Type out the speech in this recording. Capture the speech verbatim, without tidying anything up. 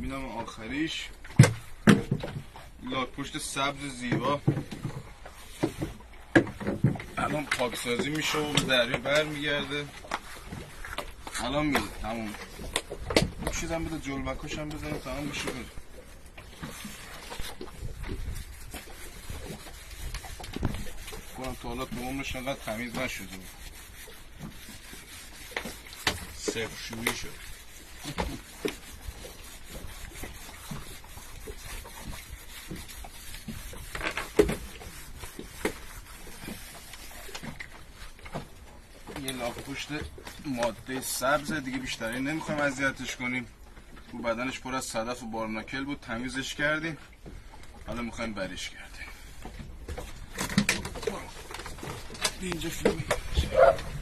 اینم آخریش لاک پشت سبز زیبا. الان پاکسازی میشه و به دریا بر میگرده. الان میره تموم. چیزم بده جلبکش هم بزنم تمام بشه بره. کنم تا حالا تو عمرش انقدر تمیز نشده بود. صفر شویی شد. یه لاک پشت ماده سبز دیگه، بیشتری نمیخوایم اذیتش کنیم. تو بدنش پر از صدف و بارناکل بود، تمیزش کردیم. حالا میخوایم برش کردیم. اینجا فیلم